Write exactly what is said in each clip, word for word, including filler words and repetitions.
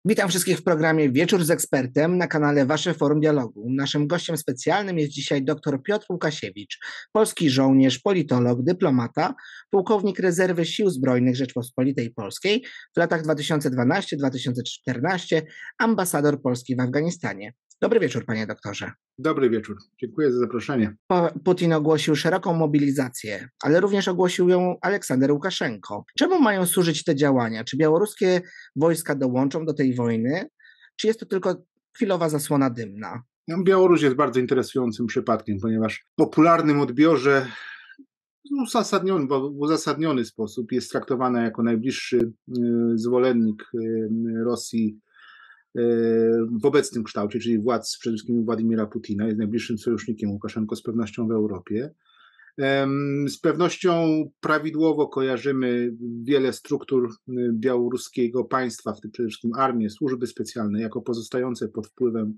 Witam wszystkich w programie Wieczór z ekspertem na kanale Wasze Forum Dialogu. Naszym gościem specjalnym jest dzisiaj dr Piotr Łukasiewicz, polski żołnierz, politolog, dyplomata, pułkownik rezerwy Sił Zbrojnych Rzeczpospolitej Polskiej, w latach dwa tysiące dwunastym do dwa tysiące czternastego ambasador Polski w Afganistanie. Dobry wieczór, panie doktorze. Dobry wieczór, dziękuję za zaproszenie. Putin ogłosił szeroką mobilizację, ale również ogłosił ją Aleksander Łukaszenko. Czemu mają służyć te działania? Czy białoruskie wojska dołączą do tej wojny, czy jest to tylko chwilowa zasłona dymna? No, Białoruś jest bardzo interesującym przypadkiem, ponieważ w popularnym odbiorze w uzasadniony, w uzasadniony sposób jest traktowana jako najbliższy zwolennik Rosji w obecnym kształcie, czyli władz przede wszystkim Władimira Putina, jest najbliższym sojusznikiem Łukaszenko z pewnością w Europie. Z pewnością prawidłowo kojarzymy wiele struktur białoruskiego państwa, w tym przede wszystkim armię, służby specjalne, jako pozostające pod wpływem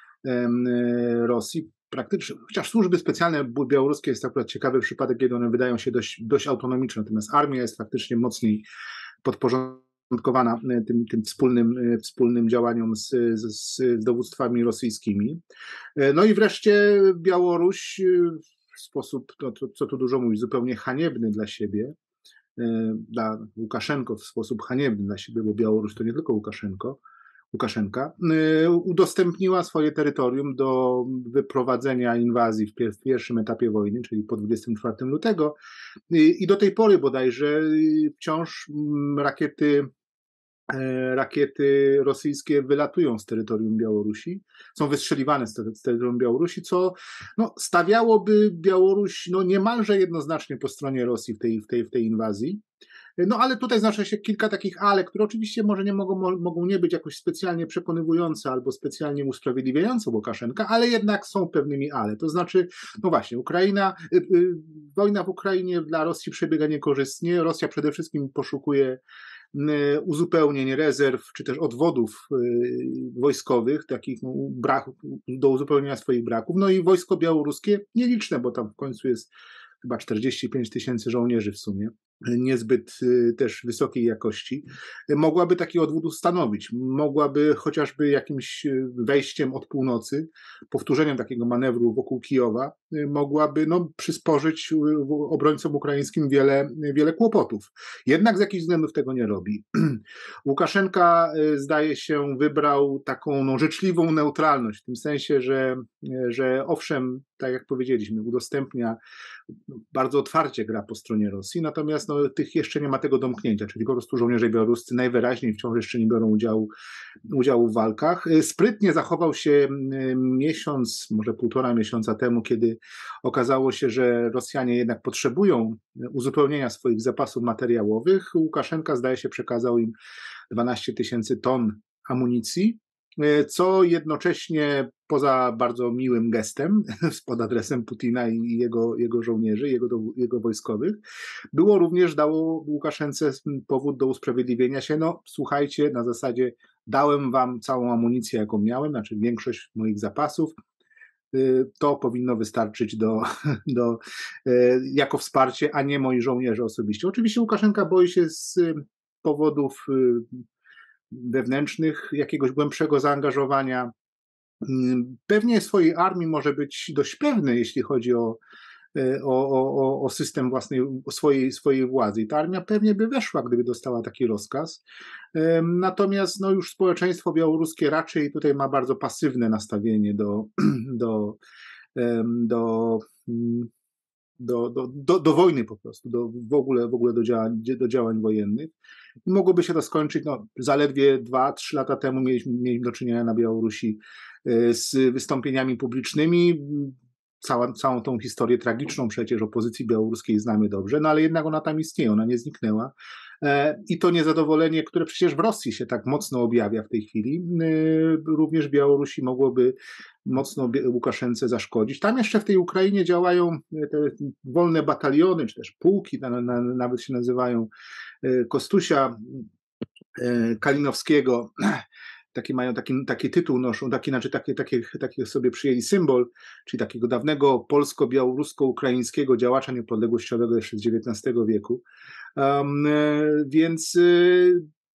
Rosji. Praktycznie, chociaż służby specjalne białoruskie jest akurat ciekawy przypadek, kiedy one wydają się dość, dość autonomiczne, natomiast armia jest faktycznie mocniej podporządkowana tym, tym wspólnym, wspólnym działaniom z, z, z dowództwami rosyjskimi. No i wreszcie Białoruś w sposób, no to, co tu dużo mówić, zupełnie haniebny dla siebie, dla Łukaszenko w sposób haniebny dla siebie, bo Białoruś to nie tylko Łukaszenko, Łukaszenka, udostępniła swoje terytorium do wyprowadzenia inwazji w, pier w pierwszym etapie wojny, czyli po dwudziestego czwartego lutego i, i do tej pory bodajże wciąż rakiety rakiety rosyjskie wylatują z terytorium Białorusi, są wystrzeliwane z, te, z terytorium Białorusi, co no, stawiałoby Białoruś no, niemalże jednoznacznie po stronie Rosji w tej, w tej, w tej inwazji. No ale tutaj znaczy się kilka takich ale, które oczywiście może nie mogą, mogą nie być jakoś specjalnie przekonywujące albo specjalnie usprawiedliwiające Łukaszenka, ale jednak są pewnymi ale. To znaczy, no właśnie, Ukraina, y, y, wojna w Ukrainie dla Rosji przebiega niekorzystnie. Rosja przede wszystkim poszukuje uzupełnień rezerw, czy też odwodów wojskowych, takich no, braków, do uzupełnienia swoich braków. No i wojsko białoruskie nieliczne, bo tam w końcu jest chyba czterdzieści pięć tysięcy żołnierzy w sumie, niezbyt też wysokiej jakości, mogłaby taki odwód ustanowić. Mogłaby chociażby jakimś wejściem od północy, powtórzeniem takiego manewru wokół Kijowa, mogłaby no, przysporzyć obrońcom ukraińskim wiele, wiele kłopotów. Jednak z jakichś względów tego nie robi. Łukaszenka, zdaje się, wybrał taką no, życzliwą neutralność, w tym sensie, że, że owszem, tak jak powiedzieliśmy, udostępnia, bardzo otwarcie gra po stronie Rosji, natomiast no, tych jeszcze nie ma tego domknięcia, czyli po prostu żołnierze białoruscy najwyraźniej wciąż jeszcze nie biorą udziału, udziału w walkach. Sprytnie zachował się miesiąc, może półtora miesiąca temu, kiedy okazało się, że Rosjanie jednak potrzebują uzupełnienia swoich zapasów materiałowych. Łukaszenka, zdaje się, przekazał im dwanaście tysięcy ton amunicji, co jednocześnie poza bardzo miłym gestem pod adresem Putina i jego, jego żołnierzy, jego, jego wojskowych, było również dało Łukaszence powód do usprawiedliwienia się, no słuchajcie, na zasadzie dałem wam całą amunicję, jaką miałem, znaczy większość moich zapasów, to powinno wystarczyć do, do, jako wsparcie, a nie moi żołnierze osobiście. Oczywiście Łukaszenka boi się z powodów wewnętrznych, jakiegoś głębszego zaangażowania. Pewnie swojej armii może być dość pewny, jeśli chodzi o, o, o, o system własnej, swojej, swojej władzy. I ta armia pewnie by weszła, gdyby dostała taki rozkaz. Natomiast no, już społeczeństwo białoruskie raczej tutaj ma bardzo pasywne nastawienie do, do, do Do, do, do, do wojny po prostu, do, w ogóle, w ogóle do, działań, do działań wojennych. I mogłoby się to skończyć, no, zaledwie dwa, trzy lata temu mieliśmy, mieliśmy do czynienia na Białorusi z wystąpieniami publicznymi. Cała, całą tą historię tragiczną przecież opozycji białoruskiej znamy dobrze, no ale jednak ona tam istnieje, ona nie zniknęła. I to niezadowolenie, które przecież w Rosji się tak mocno objawia w tej chwili, również Białorusi mogłoby mocno Łukaszence zaszkodzić. Tam jeszcze w tej Ukrainie działają te wolne bataliony, czy też pułki, na, na, nawet się nazywają Kostusia Kalinowskiego. Taki mają taki, taki tytuł noszą, taki, znaczy taki, taki, taki sobie przyjęli symbol, czyli takiego dawnego polsko-białorusko-ukraińskiego działacza niepodległościowego jeszcze z dziewiętnastego wieku. Um, więc y,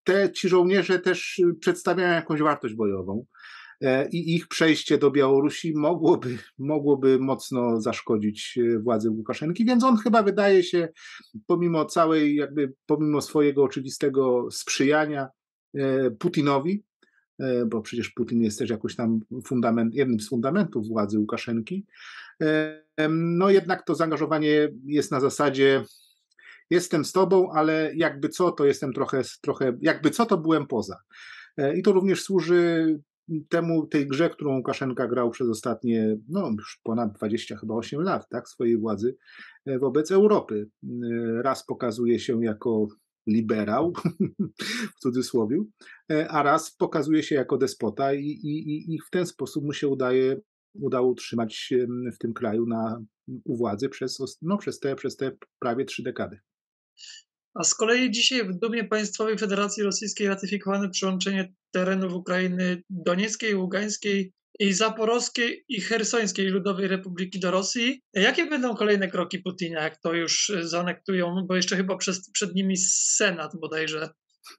te, ci żołnierze też przedstawiają jakąś wartość bojową. I ich przejście do Białorusi mogłoby, mogłoby mocno zaszkodzić władzy Łukaszenki, więc on chyba wydaje się, pomimo całej, jakby pomimo swojego oczywistego sprzyjania Putinowi, bo przecież Putin jest też jakoś tam fundament, jednym z fundamentów władzy Łukaszenki, no jednak to zaangażowanie jest na zasadzie jestem z tobą, ale jakby co, to jestem trochę, trochę jakby co, to byłem poza. I to również służy temu, tej grze, którą Łukaszenka grał przez ostatnie, no już ponad dwadzieścia chyba osiem lat, tak, swojej władzy wobec Europy. Raz pokazuje się jako liberał, w cudzysłowie, a raz pokazuje się jako despota i, i, i w ten sposób mu się udaje, udało utrzymać się w tym kraju na, u władzy przez, no, przez, te, przez te prawie trzy dekady. A z kolei dzisiaj w Dumie Państwowej Federacji Rosyjskiej ratyfikowano przyłączenie terenów Ukrainy Donieckiej, Ługańskiej i Zaporowskiej i Chersońskiej Ludowej Republiki do Rosji. Jakie będą kolejne kroki Putina, jak to już zaanektują, bo jeszcze chyba przez, przed nimi Senat bodajże.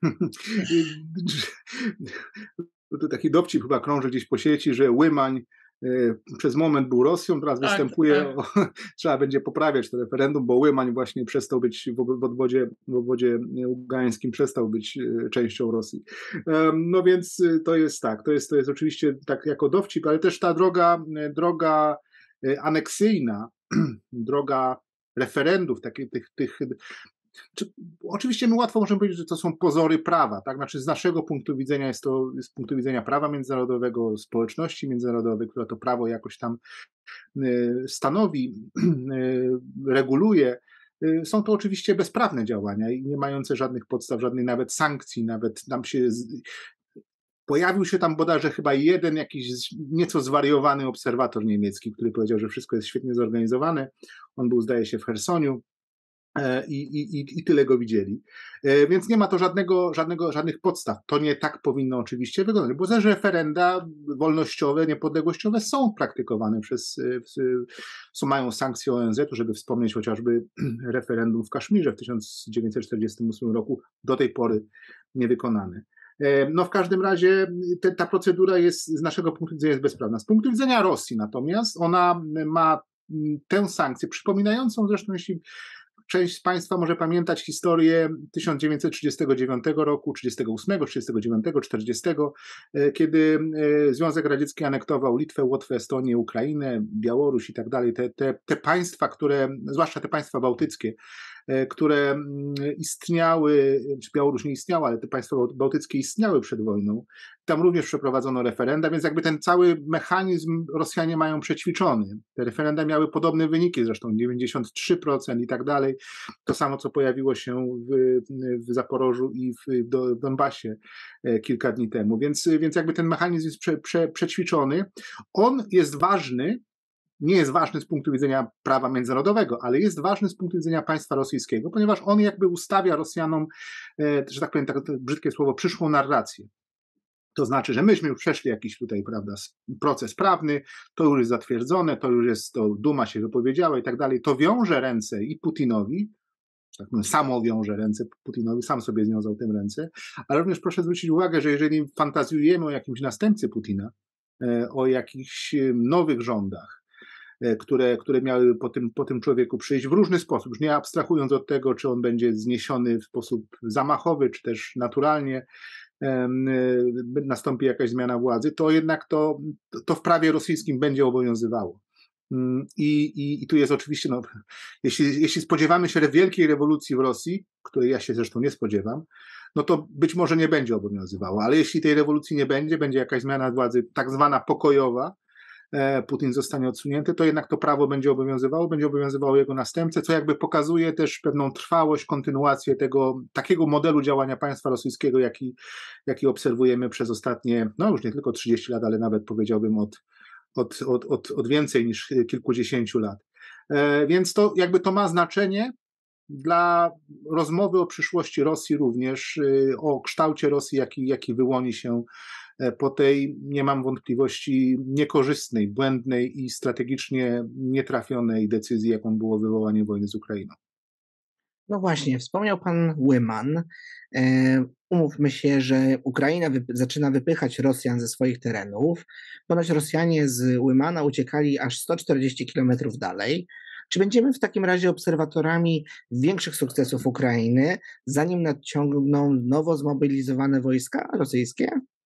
To taki dowcip chyba krąży gdzieś po sieci, że Łymań przez moment był Rosją, teraz tak, występuje, tak. O, trzeba będzie poprawiać to referendum, bo Łymań właśnie przestał być w obwodzie, w obwodzie ługańskim, przestał być częścią Rosji. No więc to jest tak, to jest, to jest oczywiście tak jako dowcip, ale też ta droga, droga aneksyjna, droga referendów, takich tych, tych Czy, oczywiście my łatwo możemy powiedzieć, że to są pozory prawa, tak? Znaczy z naszego punktu widzenia jest to, z punktu widzenia prawa międzynarodowego, społeczności międzynarodowej, która to prawo jakoś tam y, stanowi, y, reguluje, y, są to oczywiście bezprawne działania i nie mające żadnych podstaw, żadnej nawet sankcji, nawet nam się z, pojawił się tam bodajże chyba jeden jakiś nieco zwariowany obserwator niemiecki, który powiedział, że wszystko jest świetnie zorganizowane. On był, zdaje się, w Chersoniu. I, i, I tyle go widzieli. Więc nie ma to żadnego, żadnego, żadnych podstaw. To nie tak powinno oczywiście wyglądać, bo też referenda wolnościowe, niepodległościowe są praktykowane przez, są, mają sankcje O N Z u, żeby wspomnieć chociażby referendum w Kaszmirze w tysiąc dziewięćset czterdziestym ósmym roku, do tej pory niewykonane. No w każdym razie te, ta procedura jest z naszego punktu widzenia jest bezprawna. Z punktu widzenia Rosji natomiast ona ma tę sankcję, przypominającą zresztą, jeśli część z Państwa może pamiętać historię tysiąc dziewięćset trzydziestego dziewiątego roku, trzydziestego ósmego, trzydziestego dziewiątego, czterdziestego, kiedy Związek Radziecki anektował Litwę, Łotwę, Estonię, Ukrainę, Białoruś i tak dalej. Te, te, te państwa, które, zwłaszcza te państwa bałtyckie, które istniały, czy Białoruś nie istniała, ale te państwa bałtyckie istniały przed wojną. Tam również przeprowadzono referenda, więc jakby ten cały mechanizm Rosjanie mają przećwiczony. Te referenda miały podobne wyniki, zresztą dziewięćdziesiąt trzy procent i tak dalej. To samo, co pojawiło się w, w Zaporożu i w, w Donbasie kilka dni temu. Więc, więc jakby ten mechanizm jest prze, prze, przećwiczony. On jest ważny, nie jest ważny z punktu widzenia prawa międzynarodowego, ale jest ważny z punktu widzenia państwa rosyjskiego, ponieważ on jakby ustawia Rosjanom, że tak powiem, tak brzydkie słowo, przyszłą narrację. To znaczy, że myśmy już przeszli jakiś tutaj, prawda, proces prawny, to już jest zatwierdzone, to już jest, to Duma się wypowiedziała i tak dalej. To wiąże ręce i Putinowi, tak powiem, samo wiąże ręce Putinowi, sam sobie związał tym ręce, ale również proszę zwrócić uwagę, że jeżeli fantazjujemy o jakimś następcy Putina, o jakichś nowych rządach, które, które miały po tym, po tym człowieku przyjść w różny sposób, już nie abstrahując od tego, czy on będzie zniesiony w sposób zamachowy, czy też naturalnie nastąpi jakaś zmiana władzy, to jednak to, to w prawie rosyjskim będzie obowiązywało. I, i, i tu jest oczywiście, no, jeśli, jeśli spodziewamy się wielkiej rewolucji w Rosji, której ja się zresztą nie spodziewam, no to być może nie będzie obowiązywało, ale jeśli tej rewolucji nie będzie, będzie jakaś zmiana władzy tak zwana pokojowa, Putin zostanie odsunięty, to jednak to prawo będzie obowiązywało, będzie obowiązywało jego następcę, co jakby pokazuje też pewną trwałość, kontynuację tego takiego modelu działania państwa rosyjskiego, jaki, jaki obserwujemy przez ostatnie, no już nie tylko trzydzieści lat, ale nawet powiedziałbym od, od, od, od, od więcej niż kilkudziesięciu lat. Więc to jakby to ma znaczenie dla rozmowy o przyszłości Rosji również, o kształcie Rosji, jaki, jaki wyłoni się po tej, nie mam wątpliwości, niekorzystnej, błędnej i strategicznie nietrafionej decyzji, jaką było wywołanie wojny z Ukrainą. No właśnie, wspomniał pan Łyman. Umówmy się, że Ukraina wypy- zaczyna wypychać Rosjan ze swoich terenów. Ponoć Rosjanie z Łymana uciekali aż sto czterdzieści kilometrów dalej. Czy będziemy w takim razie obserwatorami większych sukcesów Ukrainy, zanim nadciągną nowo zmobilizowane wojska rosyjskie?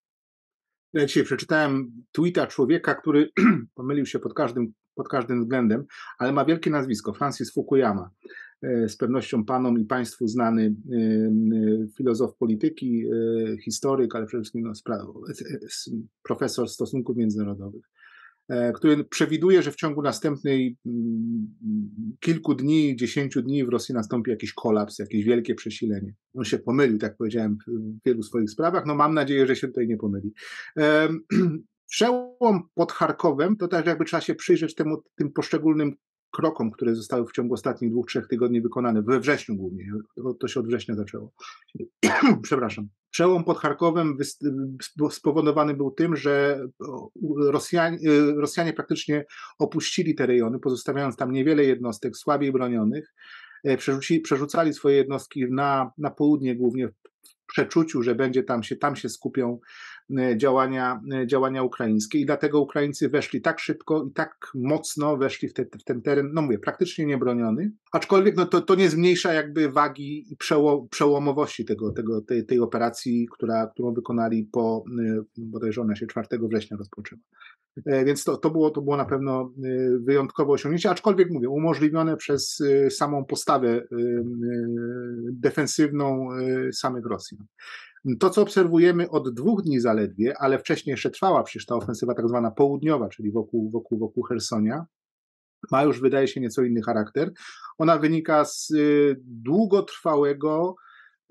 Ja dzisiaj przeczytałem tweeta człowieka, który pomylił się pod każdym, pod każdym względem, ale ma wielkie nazwisko, Francis Fukuyama. Z pewnością panom i państwu znany filozof polityki, historyk, ale przede wszystkim no, profesor stosunków międzynarodowych, który przewiduje, że w ciągu następnej kilku dni, dziesięciu dni w Rosji nastąpi jakiś kolaps, jakieś wielkie przesilenie. On się pomylił, tak powiedziałem, w wielu swoich sprawach. No mam nadzieję, że się tutaj nie pomyli. Przełom pod Charkowem, to też jakby trzeba się przyjrzeć temu, tym poszczególnym krokom, które zostały w ciągu ostatnich dwóch, trzech tygodni wykonane, we wrześniu głównie, to, to się od września zaczęło. Przepraszam. Przełom pod Charkowem spowodowany był tym, że Rosjanie, Rosjanie praktycznie opuścili te rejony, pozostawiając tam niewiele jednostek słabiej bronionych, przerzuci, przerzucali swoje jednostki na, na południe głównie w przeczuciu, że będzie tam się, tam się skupią działania, działania ukraińskie i dlatego Ukraińcy weszli tak szybko i tak mocno weszli w, te, w ten teren, no mówię, praktycznie niebroniony, aczkolwiek no to, to nie zmniejsza jakby wagi i przełom, przełomowości tego, tego, tej, tej operacji, która, którą wykonali po, bodajże ona się czwartego września rozpoczęła. Więc to, to, było, to było na pewno wyjątkowe osiągnięcie, aczkolwiek mówię, umożliwione przez samą postawę defensywną samych Rosjan. To, co obserwujemy od dwóch dni zaledwie, ale wcześniej jeszcze trwała przecież ta ofensywa tak zwana południowa, czyli wokół, wokół, wokół Chersonia, ma już, wydaje się, nieco inny charakter. Ona wynika z długotrwałego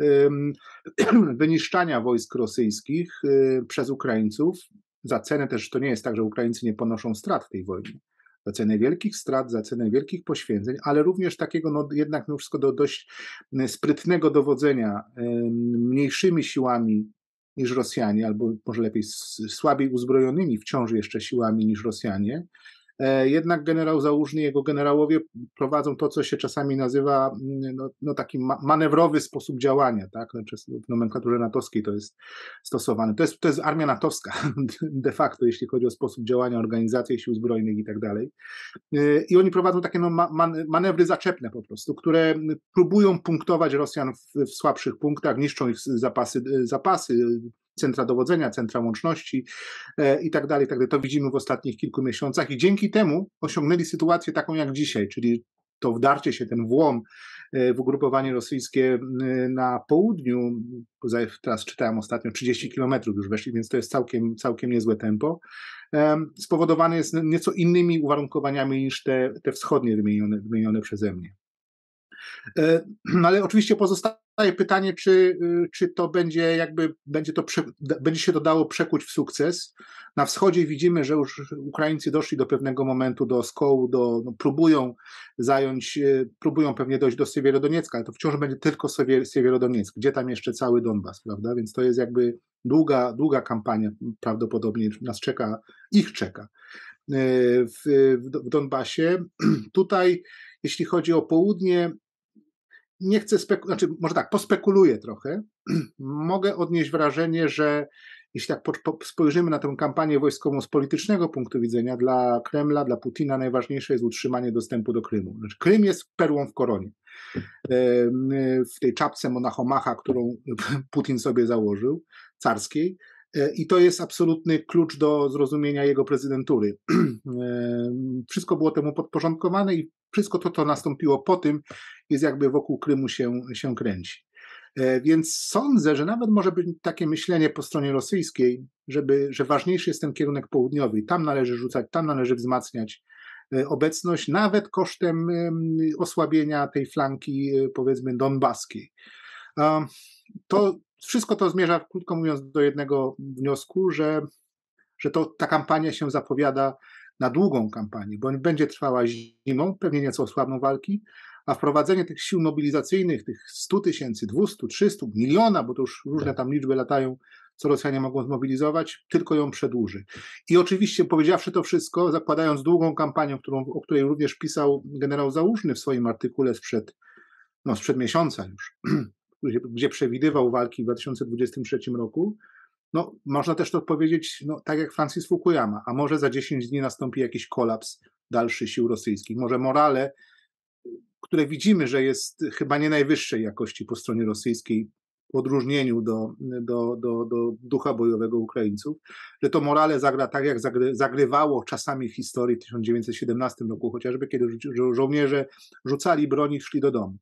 wyniszczania wojsk rosyjskich przez Ukraińców. Za cenę też to nie jest tak, że Ukraińcy nie ponoszą strat w tej wojnie. Za cenę wielkich strat, za cenę wielkich poświęceń, ale również takiego no, jednak mimo wszystko do dość sprytnego dowodzenia mniejszymi siłami niż Rosjanie, albo może lepiej słabiej uzbrojonymi wciąż jeszcze siłami niż Rosjanie. Jednak generał Załużny i jego generałowie prowadzą to, co się czasami nazywa no, no taki manewrowy sposób działania, tak? Znaczy w nomenklaturze natowskiej to jest stosowane. To jest, to jest armia natowska de facto, jeśli chodzi o sposób działania, organizację sił zbrojnych i tak dalej. I oni prowadzą takie no, man, manewry zaczepne po prostu, które próbują punktować Rosjan w, w słabszych punktach, niszczą ich zapasy, zapasy centra dowodzenia, centra łączności e, i tak dalej, i tak dalej. To widzimy w ostatnich kilku miesiącach i dzięki temu osiągnęli sytuację taką jak dzisiaj, czyli to wdarcie się, ten włam w ugrupowanie rosyjskie na południu, teraz czytałem ostatnio, trzydzieści kilometrów już weszli, więc to jest całkiem, całkiem niezłe tempo, spowodowane jest nieco innymi uwarunkowaniami niż te, te wschodnie wymienione, wymienione przeze mnie. No ale oczywiście pozostaje pytanie, czy, czy to będzie jakby, będzie, to prze, będzie się to dało przekuć w sukces. Na wschodzie widzimy, że już Ukraińcy doszli do pewnego momentu, do Skołu, do, no, próbują zająć, próbują pewnie dojść do Siewierodoniecka, ale to wciąż będzie tylko Siewierodonieck, gdzie tam jeszcze cały Donbas, prawda? Więc to jest jakby długa, długa kampania, prawdopodobnie nas czeka, ich czeka w, w Donbasie. Tutaj, jeśli chodzi o południe, nie chcę spekulująć, znaczy może tak, pospekuluję trochę. Mogę odnieść wrażenie, że jeśli tak po, po, spojrzymy na tę kampanię wojskową z politycznego punktu widzenia, dla Kremla, dla Putina najważniejsze jest utrzymanie dostępu do Krymu. Znaczy, Krym jest perłą w koronie. W tej czapce monachomacha, którą Putin sobie założył, carskiej. I to jest absolutny klucz do zrozumienia jego prezydentury. Wszystko było temu podporządkowane i wszystko to, co nastąpiło po tym, jest jakby wokół Krymu się, się kręci. Więc sądzę, że nawet może być takie myślenie po stronie rosyjskiej, żeby, że ważniejszy jest ten kierunek południowy i tam należy rzucać, tam należy wzmacniać obecność, nawet kosztem osłabienia tej flanki, powiedzmy, donbaskiej. To wszystko to zmierza, krótko mówiąc, do jednego wniosku, że, że to, ta kampania się zapowiada na długą kampanię, bo będzie trwała zimą, pewnie nieco osłabną walki, a wprowadzenie tych sił mobilizacyjnych, tych stu tysięcy, dwustu, trzystu, miliona, bo to już różne tam liczby latają, co Rosjanie mogą zmobilizować, tylko ją przedłuży. I oczywiście, powiedziawszy to wszystko, zakładając długą kampanię, którą, o której również pisał generał Załużny w swoim artykule sprzed, no, sprzed miesiąca już, gdzie, gdzie przewidywał walki w dwa tysiące dwudziestym trzecim roku, no, można też to powiedzieć, no, tak jak Francis Fukuyama, a może za dziesięć dni nastąpi jakiś kolaps dalszy sił rosyjskich. Może morale, które widzimy, że jest chyba nie najwyższej jakości po stronie rosyjskiej, w odróżnieniu do, do, do, do ducha bojowego Ukraińców, że to morale zagra tak, jak zagry, zagrywało czasami w historii w tysiąc dziewięćset siedemnastym roku, chociażby kiedy żo żołnierze rzucali broń i szli do domu.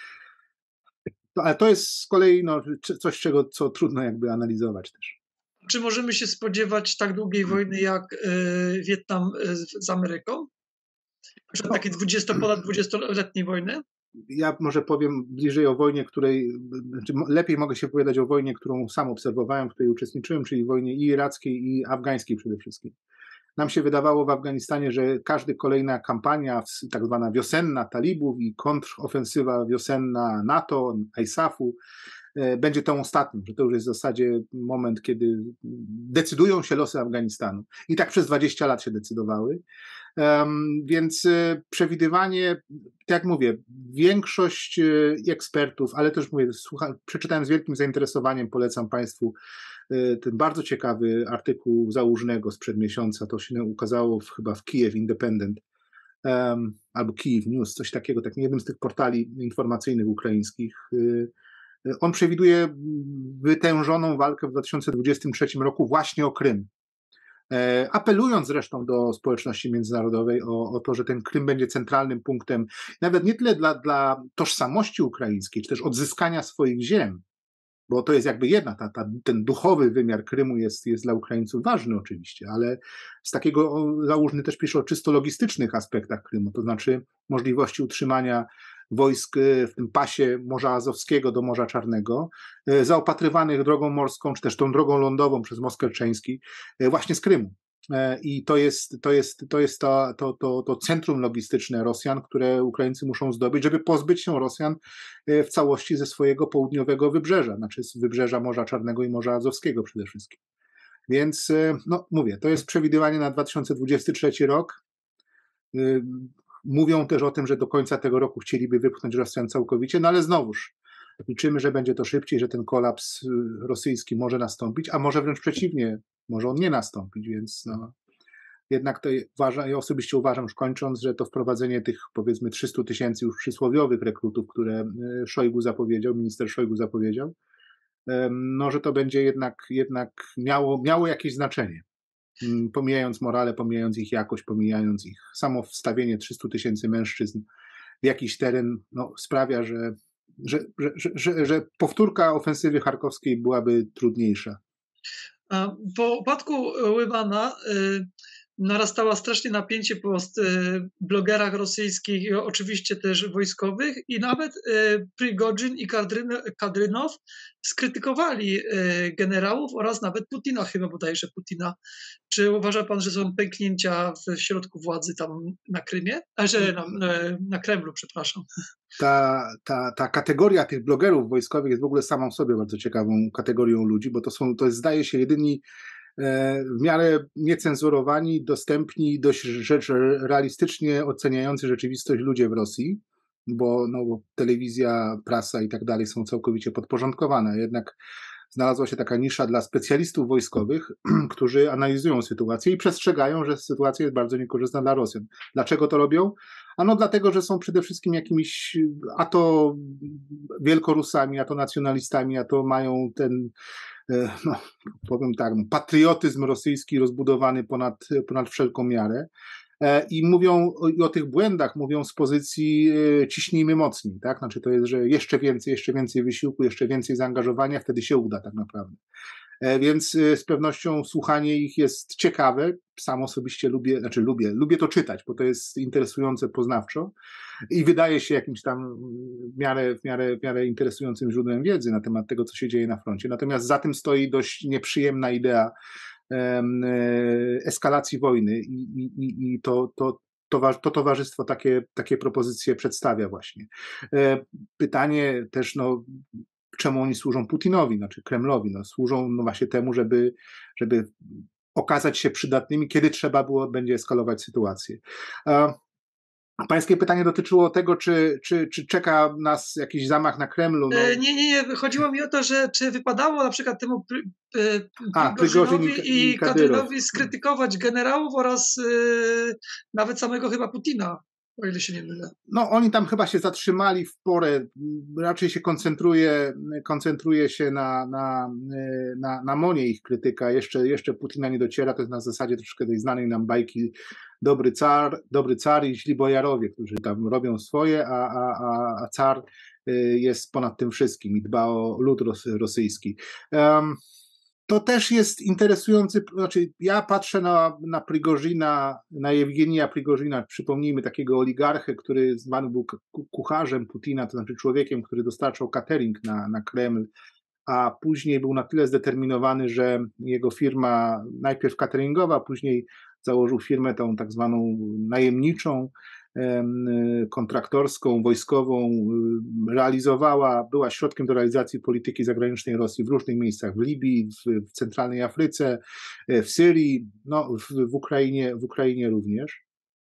No, ale to jest z kolei no, coś, czego, co trudno jakby analizować też. Czy możemy się spodziewać tak długiej wojny jak y, Wietnam y, z Ameryką? Że takiej dwudziesto, ponad dwudziestoletniej wojny? Ja może powiem bliżej o wojnie, której, znaczy lepiej mogę się wypowiadać o wojnie, którą sam obserwowałem, w której uczestniczyłem, czyli wojnie i irackiej, i afgańskiej przede wszystkim. Nam się wydawało w Afganistanie, że każda kolejna kampania, tak zwana wiosenna talibów i kontrofensywa wiosenna NATO, I S A F-u, będzie tą ostatnią, że to już jest w zasadzie moment, kiedy decydują się losy Afganistanu. I tak przez dwadzieścia lat się decydowały. Um, więc y, przewidywanie, tak jak mówię, większość y, ekspertów, ale też mówię, słucha, przeczytałem z wielkim zainteresowaniem, polecam Państwu y, ten bardzo ciekawy artykuł Załużnego sprzed miesiąca, to się ukazało w, chyba w Kiev Independent, um, albo Kyiv News, coś takiego, tak jednym z tych portali informacyjnych ukraińskich. Y, on przewiduje wytężoną walkę w dwa tysiące dwudziestym trzecim roku właśnie o Krym. Apelując zresztą do społeczności międzynarodowej o, o to, że ten Krym będzie centralnym punktem, nawet nie tyle dla, dla tożsamości ukraińskiej, czy też odzyskania swoich ziem, bo to jest jakby jedna, ta, ta, ten duchowy wymiar Krymu jest, jest dla Ukraińców ważny oczywiście, ale z takiego, Załużny też pisze o czysto logistycznych aspektach Krymu, to znaczy możliwości utrzymania wojsk w tym pasie Morza Azowskiego do Morza Czarnego, zaopatrywanych drogą morską, czy też tą drogą lądową przez Most Kerczeński, właśnie z Krymu. I to jest, to jest, to, jest to, to, to, to centrum logistyczne Rosjan, które Ukraińcy muszą zdobyć, żeby pozbyć się Rosjan w całości ze swojego południowego wybrzeża, znaczy z wybrzeża Morza Czarnego i Morza Azowskiego przede wszystkim. Więc, no mówię, to jest przewidywanie na dwa tysiące dwudziesty trzeci rok. Mówią też o tym, że do końca tego roku chcieliby wypchnąć Rosjan całkowicie, no ale znowuż liczymy, że będzie to szybciej, że ten kolaps rosyjski może nastąpić, a może wręcz przeciwnie, może on nie nastąpić, więc no, jednak to uważam, ja osobiście uważam, już kończąc, że to wprowadzenie tych powiedzmy trzystu tysięcy już przysłowiowych rekrutów, które Szojgu zapowiedział, minister Szojgu zapowiedział, no że to będzie jednak, jednak miało, miało jakieś znaczenie. Pomijając morale, pomijając ich jakość, pomijając ich samo wstawienie trzystu tysięcy mężczyzn w jakiś teren, no, sprawia, że, że, że, że, że powtórka ofensywy charkowskiej byłaby trudniejsza. Po upadku Ływana y, narastało strasznie napięcie po y, blogerach rosyjskich, oczywiście też wojskowych, i nawet y, Prigodzin i Kadrynow skrytykowali y, generałów oraz nawet Putina, chyba bodajże Putina. Czy uważa pan, że są pęknięcia w środku władzy tam na Krymie? A że na, na Kremlu, przepraszam. Ta, ta, ta kategoria tych blogerów wojskowych jest w ogóle samą w sobie bardzo ciekawą kategorią ludzi, bo to są, to jest, zdaje się, jedyni e, w miarę niecenzurowani, dostępni, dość rzecz realistycznie oceniający rzeczywistość ludzie w Rosji, bo, no, bo telewizja, prasa i tak dalej są całkowicie podporządkowane. Jednak znalazła się taka nisza dla specjalistów wojskowych, którzy analizują sytuację i przestrzegają, że sytuacja jest bardzo niekorzystna dla Rosjan. Dlaczego to robią? Ano dlatego, że są przede wszystkim jakimiś, a to wielkorusami, a to nacjonalistami, a to mają ten, no, powiem tak, patriotyzm rosyjski rozbudowany ponad, ponad wszelką miarę. I mówią o, i o tych błędach, mówią z pozycji ciśnijmy mocniej, tak? Znaczy to jest, że jeszcze więcej, jeszcze więcej wysiłku, jeszcze więcej zaangażowania, wtedy się uda tak naprawdę. Więc z pewnością słuchanie ich jest ciekawe. Sam osobiście lubię, znaczy lubię, lubię to czytać, bo to jest interesujące poznawczo i wydaje się jakimś tam w miarę, w miarę, w miarę interesującym źródłem wiedzy na temat tego, co się dzieje na froncie. Natomiast za tym stoi dość nieprzyjemna idea eskalacji wojny i, i, i to, to, to, to towarzystwo takie, takie propozycje przedstawia właśnie. Pytanie też, no, czemu oni służą Putinowi, znaczy Kremlowi? No, służą no właśnie temu, żeby, żeby okazać się przydatnymi, kiedy trzeba było, będzie eskalować sytuację. Pańskie pytanie dotyczyło tego, czy, czy, czy czeka nas jakiś zamach na Kremlu. No. E, Nie, nie, nie. Chodziło mi o to, że czy wypadało na przykład temu Pry- e, A, Prigozhin i, Prigorzynowi i i Kadyrow. Kadyrowi skrytykować generałów oraz e, nawet samego chyba Putina, o ile się nie mylę. No oni tam chyba się zatrzymali w porę, raczej się koncentruje, koncentruje się na, na, na, na Monie ich krytyka, jeszcze, jeszcze Putina nie dociera, to jest na zasadzie troszkę tej znanej nam bajki dobry car, dobry car i źli bojarowie, którzy tam robią swoje, a, a, a, a car jest ponad tym wszystkim i dba o lud rosyjski. Um, To też jest interesujący, znaczy ja patrzę na, na Prigozhina, na Jewgenija Prigozhina, przypomnijmy takiego oligarchę, który zwany był kucharzem Putina, to znaczy człowiekiem, który dostarczał catering na, na Kreml, a później był na tyle zdeterminowany, że jego firma najpierw cateringowa, później założył firmę tą tak zwaną najemniczą, kontraktorską, wojskową, realizowała, była środkiem do realizacji polityki zagranicznej Rosji w różnych miejscach, w Libii, w, w centralnej Afryce, w Syrii, no, w, w, Ukrainie, w Ukrainie również.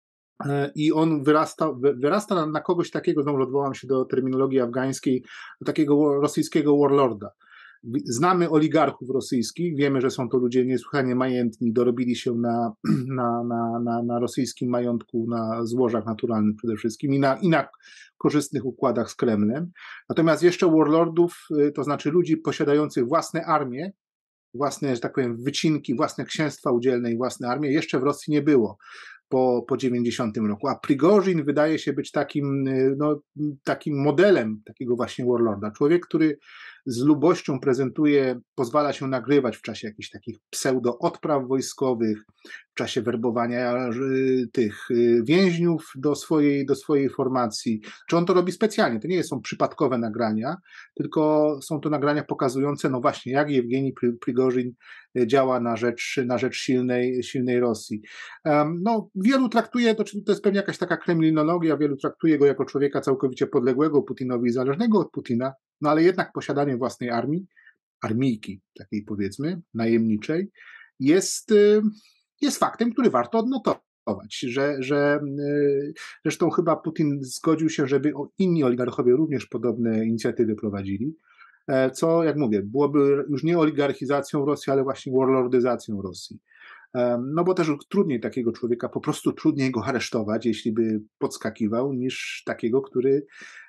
I on wyrasta, wyrasta na, na kogoś takiego, znowu odwołam się do terminologii afgańskiej, do takiego rosyjskiego warlorda. Znamy oligarchów rosyjskich, wiemy, że są to ludzie niesłychanie majętni, dorobili się na, na, na, na, na rosyjskim majątku, na złożach naturalnych przede wszystkim i na, i na korzystnych układach z Kremlem. Natomiast jeszcze warlordów, to znaczy ludzi posiadających własne armie, własne, że tak powiem, wycinki, własne księstwa udzielne i własne armie, jeszcze w Rosji nie było po, po dziewięćdziesiątym roku. A Prigozhin wydaje się być takim, no, takim modelem takiego właśnie warlorda. Człowiek, który z lubością prezentuje, pozwala się nagrywać w czasie jakichś takich pseudo-odpraw wojskowych, w czasie werbowania tych więźniów do swojej, do swojej formacji. Czy on to robi specjalnie? To nie są przypadkowe nagrania, tylko są to nagrania pokazujące, no właśnie, jak Jewgenij Prigozhin działa na rzecz, na rzecz silnej, silnej Rosji. No, wielu traktuje, to, to jest pewnie jakaś taka kremlinologia, wielu traktuje go jako człowieka całkowicie podległego Putinowi i zależnego od Putina, no ale jednak posiadanie własnej armii, armijki takiej powiedzmy, najemniczej, jest, jest faktem, który warto odnotować, że, że zresztą chyba Putin zgodził się, żeby inni oligarchowie również podobne inicjatywy prowadzili, co, jak mówię, byłoby już nie oligarchizacją Rosji, ale właśnie warlordyzacją Rosji. No bo też trudniej takiego człowieka, po prostu trudniej go aresztować, jeśli by podskakiwał, niż takiego, który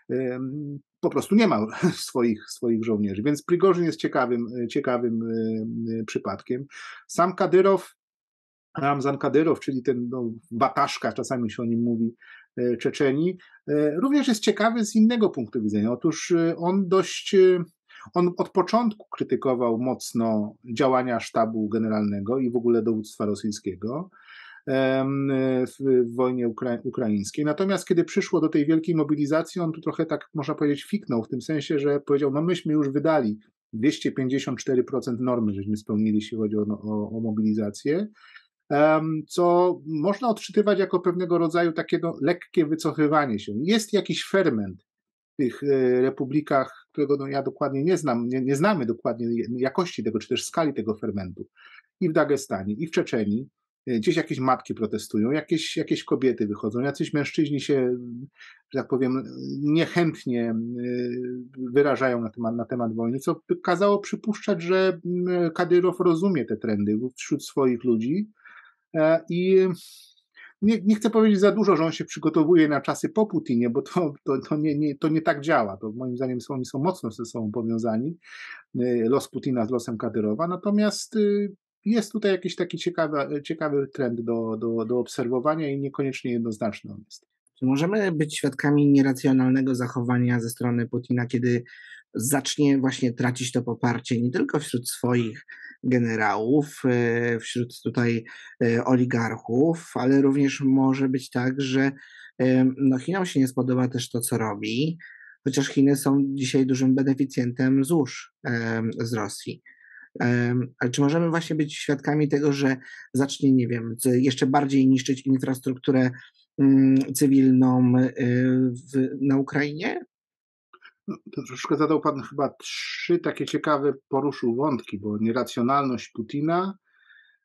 po prostu nie ma swoich, swoich żołnierzy. Więc Prigozhin jest ciekawym, ciekawym przypadkiem. Sam Kadyrow, Ramzan Kadyrow, czyli ten no, bataszka, czasami się o nim mówi, Czeczeni, również jest ciekawy z innego punktu widzenia. Otóż on dość... On od początku krytykował mocno działania sztabu generalnego i w ogóle dowództwa rosyjskiego w wojnie ukra- ukraińskiej. Natomiast kiedy przyszło do tej wielkiej mobilizacji, on tu trochę tak, można powiedzieć, fiknął, w tym sensie, że powiedział, no myśmy już wydali dwieście pięćdziesiąt cztery procent normy, żeśmy spełnili, jeśli chodzi o, o, o mobilizację, co można odczytywać jako pewnego rodzaju takie no, lekkie wycofywanie się. Jest jakiś ferment w tych republikach, którego no, ja dokładnie nie znam, nie, nie znamy dokładnie jakości tego, czy też skali tego fermentu. I w Dagestanie, i w Czeczenii, gdzieś jakieś matki protestują, jakieś, jakieś kobiety wychodzą, jacyś mężczyźni się, że tak powiem, niechętnie wyrażają na temat, na temat wojny, co kazało przypuszczać, że Kadyrow rozumie te trendy wśród swoich ludzi i nie, nie chcę powiedzieć za dużo, że on się przygotowuje na czasy po Putinie, bo to, to, to, nie, nie, to nie tak działa. To moim zdaniem są, oni są mocno ze sobą powiązani, los Putina z losem Kadyrowa, natomiast jest tutaj jakiś taki ciekawy, ciekawy trend do, do, do obserwowania i niekoniecznie jednoznaczny on jest. Czy możemy być świadkami nieracjonalnego zachowania ze strony Putina, kiedy zacznie właśnie tracić to poparcie nie tylko wśród swoich generałów, wśród tutaj oligarchów, ale również może być tak, że no Chinom się nie spodoba też to, co robi, chociaż Chiny są dzisiaj dużym beneficjentem złóż z Rosji. Ale czy możemy właśnie być świadkami tego, że zacznie, nie wiem, jeszcze bardziej niszczyć infrastrukturę cywilną w, na Ukrainie? No, to troszkę zadał pan chyba trzy takie ciekawe, poruszył wątki, bo nieracjonalność Putina,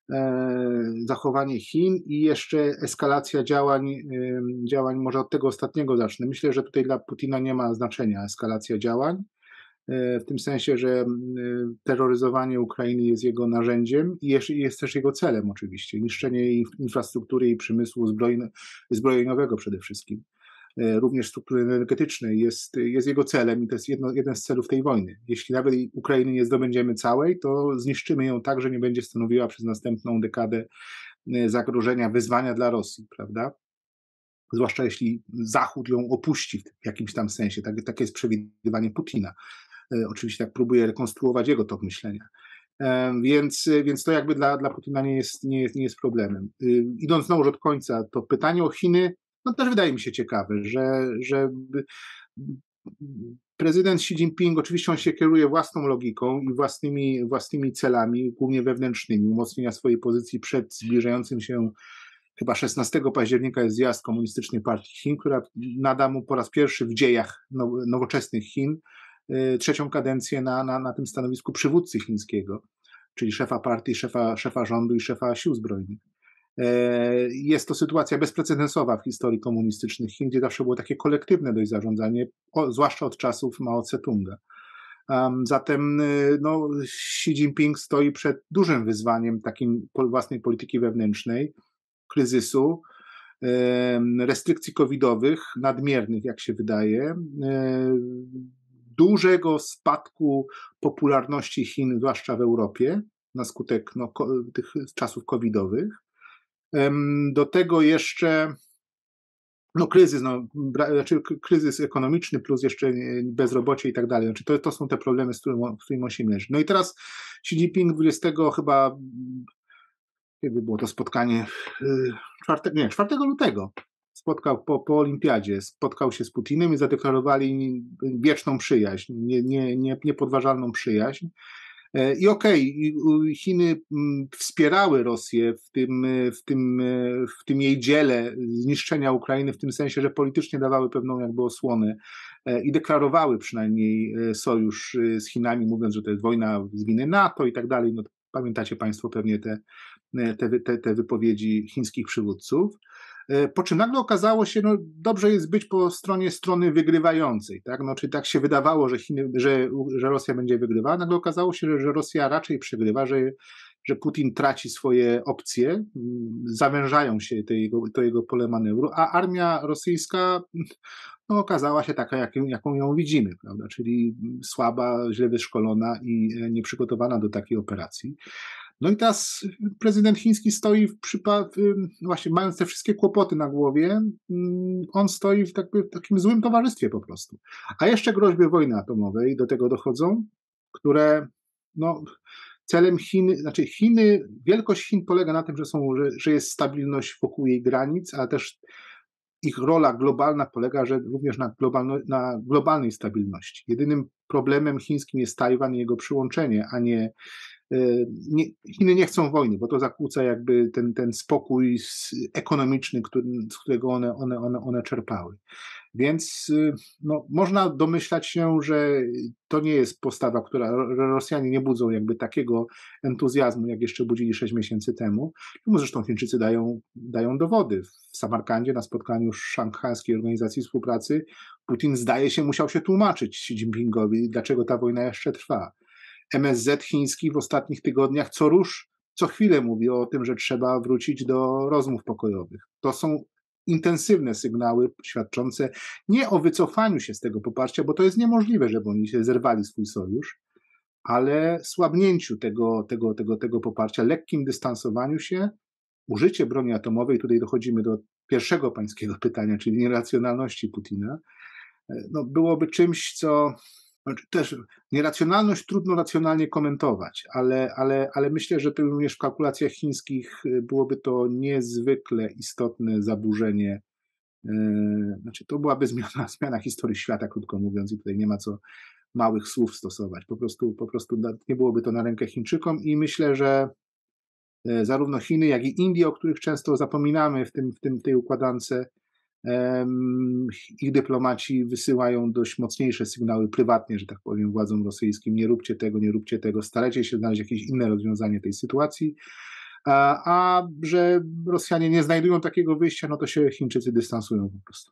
zachowanie Chin i jeszcze eskalacja działań, działań, może od tego ostatniego zacznę. Myślę, że tutaj dla Putina nie ma znaczenia eskalacja działań, w tym sensie, że terroryzowanie Ukrainy jest jego narzędziem i jest, jest też jego celem oczywiście, niszczenie jej infrastruktury i przemysłu zbrojno, zbrojeniowego przede wszystkim. Również struktury energetycznej jest, jest jego celem i to jest jedno, jeden z celów tej wojny. Jeśli nawet Ukrainy nie zdobędziemy całej, to zniszczymy ją tak, że nie będzie stanowiła przez następną dekadę zagrożenia, wyzwania dla Rosji, prawda? Zwłaszcza jeśli Zachód ją opuści w jakimś tam sensie. Tak, takie jest przewidywanie Putina. Oczywiście tak próbuje rekonstruować jego tok myślenia. Więc, więc to jakby dla, dla Putina nie jest, nie, jest, nie jest problemem. Idąc znowu od końca, to pytanie o Chiny no też wydaje mi się ciekawe, że, że prezydent Xi Jinping, oczywiście on się kieruje własną logiką i własnymi, własnymi celami, głównie wewnętrznymi, umocnienia swojej pozycji przed zbliżającym się, chyba szesnastego października jest zjazd Komunistycznej Partii Chin, która nada mu po raz pierwszy w dziejach nowoczesnych Chin trzecią kadencję na, na, na tym stanowisku przywódcy chińskiego, czyli szefa partii, szefa, szefa rządu i szefa sił zbrojnych. Jest to sytuacja bezprecedensowa w historii komunistycznych Chin, gdzie zawsze było takie kolektywne dość zarządzanie, zwłaszcza od czasów Mao Tse-tunga. Zatem no, Xi Jinping stoi przed dużym wyzwaniem takim własnej polityki wewnętrznej, kryzysu, restrykcji covidowych, nadmiernych jak się wydaje, dużego spadku popularności Chin, zwłaszcza w Europie, na skutek no, tych czasów covidowych. Do tego jeszcze no, kryzys, no, znaczy kryzys ekonomiczny plus jeszcze bezrobocie i tak dalej. Znaczy to, to są te problemy, z którymi, z którymi on się mierzy. No i teraz Xi Jinping dwudziestego chyba, kiedy było to spotkanie, czwartego, nie, czwartego lutego spotkał po, po olimpiadzie, spotkał się z Putinem i zadeklarowali wieczną przyjaźń, nie, nie, nie, niepodważalną przyjaźń. I okej, okay, Chiny wspierały Rosję w tym, w, tym, w tym jej dziele zniszczenia Ukrainy, w tym sensie, że politycznie dawały pewną jakby osłonę i deklarowały przynajmniej sojusz z Chinami, mówiąc, że to jest wojna z winy NATO i tak dalej. No, pamiętacie Państwo pewnie te, te, te, te wypowiedzi chińskich przywódców. Po czym nagle okazało się, no dobrze jest być po stronie strony wygrywającej, tak? No, czyli tak się wydawało, że, Chiny, że, że Rosja będzie wygrywała, nagle okazało się, że, że Rosja raczej przegrywa, że, że Putin traci swoje opcje, zawężają się to jego, to jego pole manewru, a armia rosyjska no, okazała się taka, jak, jaką ją widzimy, prawda? Czyli słaba, źle wyszkolona i nieprzygotowana do takiej operacji. No i teraz prezydent chiński stoi w przypadku, właśnie mając te wszystkie kłopoty na głowie, on stoi w, tak, w takim złym towarzystwie po prostu. A jeszcze groźby wojny atomowej do tego dochodzą, które no, celem Chin, znaczy Chiny, wielkość Chin polega na tym, że, są, że, że jest stabilność wokół jej granic, ale też ich rola globalna polega że również na, globalno, na globalnej stabilności. Jedynym problemem chińskim jest Tajwan i jego przyłączenie, a nie Nie, Chiny nie chcą wojny, bo to zakłóca jakby ten, ten spokój ekonomiczny, który, z którego one, one, one, one czerpały. Więc no, można domyślać się, że to nie jest postawa, która Rosjanie nie budzą jakby takiego entuzjazmu, jak jeszcze budzili sześć miesięcy temu. No, zresztą Chińczycy dają, dają dowody. W Samarkandzie na spotkaniu Szanghajskiej Organizacji Współpracy Putin zdaje się musiał się tłumaczyć Xi Jinpingowi, dlaczego ta wojna jeszcze trwa. M S Z chiński w ostatnich tygodniach co rusz, co chwilę mówi o tym, że trzeba wrócić do rozmów pokojowych. To są intensywne sygnały świadczące nie o wycofaniu się z tego poparcia, bo to jest niemożliwe, żeby oni się zerwali swój sojusz, ale słabnięciu tego, tego, tego, tego poparcia, lekkim dystansowaniu się, użycie broni atomowej, tutaj dochodzimy do pierwszego pańskiego pytania, czyli nieracjonalności Putina, no, byłoby czymś, co też nieracjonalność trudno racjonalnie komentować, ale, ale, ale myślę, że to również w kalkulacjach chińskich byłoby to niezwykle istotne zaburzenie. Znaczy, to byłaby zmiana, zmiana historii świata, krótko mówiąc, i tutaj nie ma co małych słów stosować. Po prostu, po prostu nie byłoby to na rękę Chińczykom i myślę, że zarówno Chiny, jak i Indie, o których często zapominamy w, tym, w, tym, w tej układance, ich dyplomaci wysyłają dość mocniejsze sygnały prywatnie, że tak powiem, władzom rosyjskim. Nie róbcie tego, nie róbcie tego, starajcie się znaleźć jakieś inne rozwiązanie tej sytuacji. a, a że Rosjanie nie znajdują takiego wyjścia, no to się Chińczycy dystansują po prostu.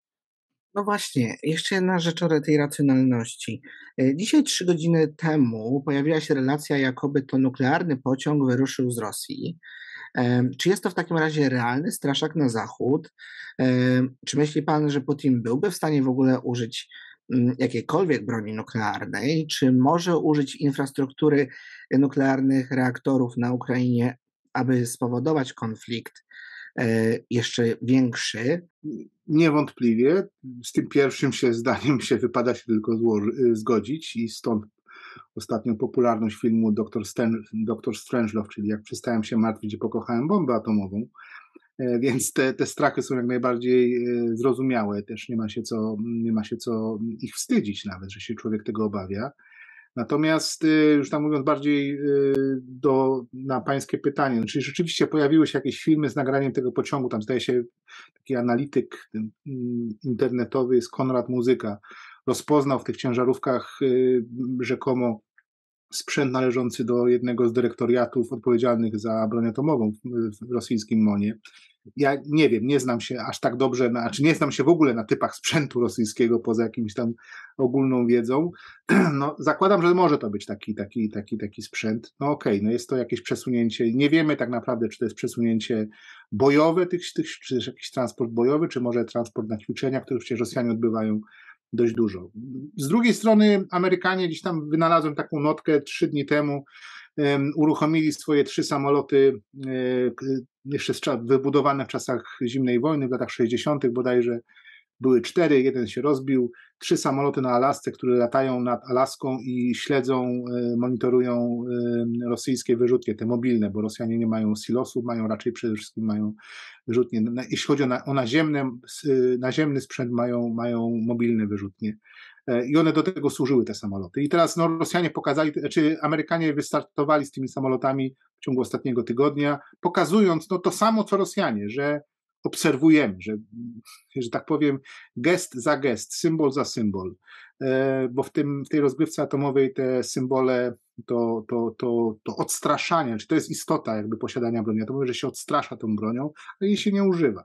No właśnie, jeszcze jedna rzecz o tej racjonalności. E, Dzisiaj, trzy godziny temu, pojawiła się relacja, jakoby to nuklearny pociąg wyruszył z Rosji. E, Czy jest to w takim razie realny straszak na Zachód? E, Czy myśli pan, że Putin byłby w stanie w ogóle użyć mm, jakiejkolwiek broni nuklearnej? Czy może użyć infrastruktury nuklearnych reaktorów na Ukrainie, aby spowodować konflikt e, jeszcze większy? Niewątpliwie. Z tym pierwszym się zdaniem się wypada się tylko złoży, zgodzić i stąd ostatnią popularność filmu doktor Stan, doktor Strangelove, czyli Jak przestałem się martwić i pokochałem bombę atomową. Więc te, te strachy są jak najbardziej zrozumiałe. Też nie ma się co, nie ma się co ich wstydzić nawet, że się człowiek tego obawia. Natomiast już tam mówiąc bardziej do, na pańskie pytanie, czyli rzeczywiście pojawiły się jakieś filmy z nagraniem tego pociągu, tam zdaje się taki analityk internetowy jest Konrad Muzyka, rozpoznał w tych ciężarówkach rzekomo sprzęt należący do jednego z dyrektoriatów odpowiedzialnych za broń atomową w rosyjskim MONie. Ja nie wiem, nie znam się aż tak dobrze, na, czy nie znam się w ogóle na typach sprzętu rosyjskiego poza jakimś tam ogólną wiedzą. No, zakładam, że może to być taki, taki, taki, taki sprzęt. No okej, okay, no jest to jakieś przesunięcie. Nie wiemy tak naprawdę, czy to jest przesunięcie bojowe, tych, tych, czy też jakiś transport bojowy, czy może transport na ćwiczenia, które przecież Rosjanie odbywają dość dużo. Z drugiej strony Amerykanie gdzieś tam wynalazłem taką notkę trzy dni temu, um, uruchomili swoje trzy samoloty um, jeszcze wybudowane w czasach zimnej wojny, w latach sześćdziesiątych bodajże, były cztery, jeden się rozbił, trzy samoloty na Alasce, które latają nad Alaską i śledzą, monitorują rosyjskie wyrzutnie, te mobilne, bo Rosjanie nie mają silosów, mają raczej przede wszystkim mają wyrzutnie. Jeśli chodzi o, na, o naziemne, naziemny sprzęt, mają, mają mobilne wyrzutnie. I one do tego służyły, te samoloty. I teraz no, Rosjanie pokazali, czy Amerykanie wystartowali z tymi samolotami w ciągu ostatniego tygodnia, pokazując no, to samo, co Rosjanie, że obserwujemy, że, że tak powiem, gest za gest, symbol za symbol, bo w, tym, w tej rozgrywce atomowej te symbole, to, to, to, to odstraszanie, czy to jest istota jakby posiadania broni atomowej, że się odstrasza tą bronią, a jej się nie używa.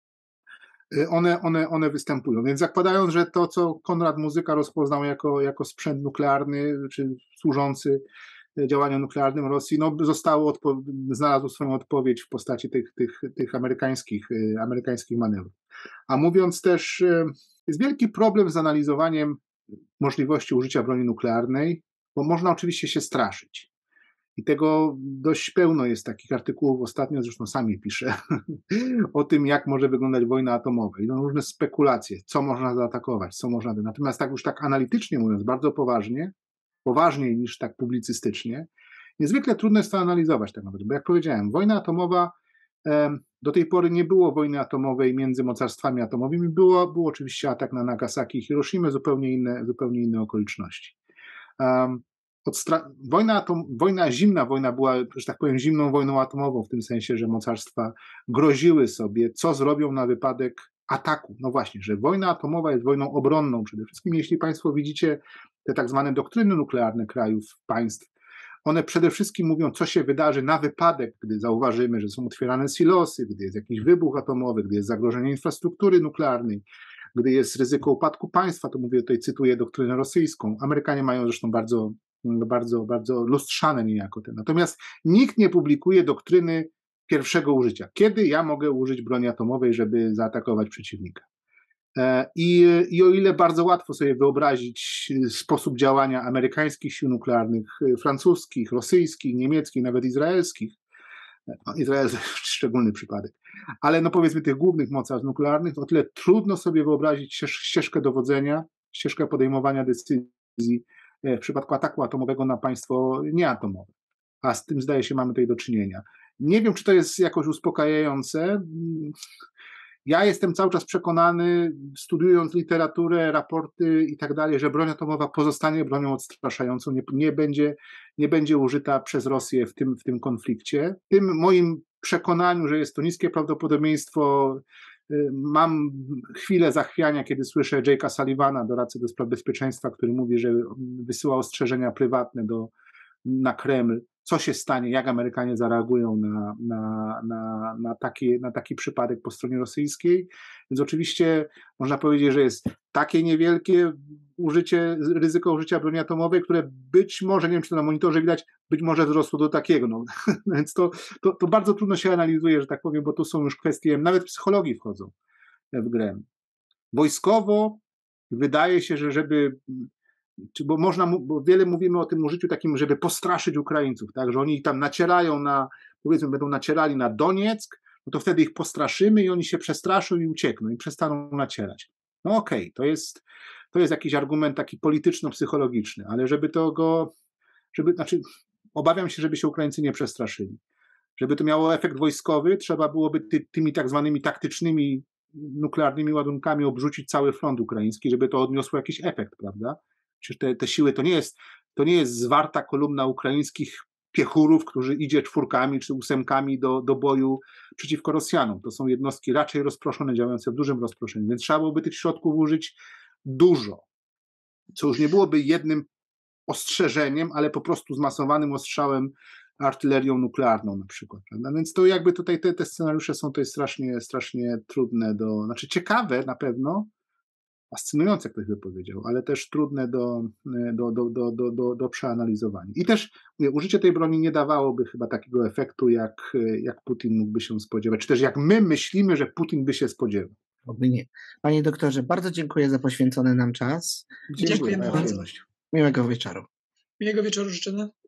One, one, one występują. Więc zakładając, że to, co Konrad Muzyka rozpoznał jako, jako sprzęt nuklearny, czy służący działaniom nuklearnym Rosji, no zostało, odpo- znalazł swoją odpowiedź w postaci tych, tych, tych amerykańskich, amerykańskich manewrów. A mówiąc też, jest wielki problem z analizowaniem możliwości użycia broni nuklearnej, bo można oczywiście się straszyć. I tego dość pełno jest takich artykułów, ostatnio zresztą sami piszę, o tym, jak może wyglądać wojna atomowa. Idą różne spekulacje, co można zaatakować, co można... Natomiast tak już tak analitycznie mówiąc, bardzo poważnie, poważniej niż tak publicystycznie, niezwykle trudno jest to analizować tak naprawdę, bo jak powiedziałem, wojna atomowa, do tej pory nie było wojny atomowej między mocarstwami atomowymi, było, był oczywiście atak na Nagasaki i Hiroshimę, zupełnie inne, zupełnie inne okoliczności. Um, Odstra- wojna, atom- wojna zimna, wojna była, że tak powiem, zimną wojną atomową, w tym sensie, że mocarstwa groziły sobie, co zrobią na wypadek ataku. No właśnie, że wojna atomowa jest wojną obronną przede wszystkim. Jeśli Państwo widzicie te tak zwane doktryny nuklearne krajów, państw, one przede wszystkim mówią, co się wydarzy na wypadek, gdy zauważymy, że są otwierane silosy, gdy jest jakiś wybuch atomowy, gdy jest zagrożenie infrastruktury nuklearnej, gdy jest ryzyko upadku państwa, to mówię tutaj, cytuję doktrynę rosyjską. Amerykanie mają zresztą bardzo bardzo, bardzo lustrzane niejako te. Natomiast nikt nie publikuje doktryny pierwszego użycia. Kiedy ja mogę użyć broni atomowej, żeby zaatakować przeciwnika? I, I o ile bardzo łatwo sobie wyobrazić sposób działania amerykańskich sił nuklearnych, francuskich, rosyjskich, niemieckich, nawet izraelskich, no, Izrael to szczególny przypadek, ale no powiedzmy tych głównych mocarstw nuklearnych, o tyle trudno sobie wyobrazić ścieżkę dowodzenia, ścieżkę podejmowania decyzji w przypadku ataku atomowego na państwo nieatomowe. A z tym, zdaje się, mamy tutaj do czynienia. Nie wiem, czy to jest jakoś uspokajające. Ja jestem cały czas przekonany, studiując literaturę, raporty i tak dalej, że broń atomowa pozostanie bronią odstraszającą, nie, nie, będzie, nie będzie użyta przez Rosję w tym, w tym konflikcie. W tym moim przekonaniu, że jest to niskie prawdopodobieństwo, mam chwilę zachwiania, kiedy słyszę Jake'a Sullivana, doradcę do spraw bezpieczeństwa, który mówi, że wysyła ostrzeżenia prywatne do, na Kreml, co się stanie, jak Amerykanie zareagują na, na, na, na, taki, na taki przypadek po stronie rosyjskiej. Więc oczywiście można powiedzieć, że jest takie niewielkie użycie, ryzyko użycia broni atomowej, które być może, nie wiem czy to na monitorze widać, być może wzrosło do takiego. No. Więc to, to, to bardzo trudno się analizuje, że tak powiem, bo tu są już kwestie, nawet psychologii wchodzą w grę. Wojskowo wydaje się, że żeby, bo można, bo wiele mówimy o tym użyciu takim, żeby postraszyć Ukraińców, tak, że oni tam nacierają na, powiedzmy, będą nacierali na Donieck, no to wtedy ich postraszymy i oni się przestraszą i uciekną i przestaną nacierać. No okej, okay, to jest, to jest jakiś argument taki polityczno-psychologiczny, ale żeby to go, żeby, znaczy obawiam się, żeby się Ukraińcy nie przestraszyli. Żeby to miało efekt wojskowy, trzeba byłoby ty, tymi tak zwanymi taktycznymi nuklearnymi ładunkami obrzucić cały front ukraiński, żeby to odniosło jakiś efekt, prawda? Przecież te, te siły to nie jest, to nie jest zwarta kolumna ukraińskich piechurów, którzy idzie czwórkami czy ósemkami do, do boju przeciwko Rosjanom. To są jednostki raczej rozproszone, działające w dużym rozproszeniu, więc trzeba byłoby tych środków użyć dużo, co już nie byłoby jednym ostrzeżeniem, ale po prostu zmasowanym ostrzałem artylerią nuklearną na przykład, prawda? Więc to jakby tutaj te, te scenariusze są tutaj strasznie, strasznie trudne do, znaczy ciekawe na pewno, fascynujące, jak ktoś by powiedział, ale też trudne do, do, do, do, do, do, do przeanalizowania. I też mówię, użycie tej broni nie dawałoby chyba takiego efektu, jak, jak Putin mógłby się spodziewać, czy też jak my myślimy, że Putin by się spodziewał. Oby nie. Panie doktorze, bardzo dziękuję za poświęcony nam czas. Dziękujemy bardzo. Miłego wieczoru. Miłego wieczoru życzymy.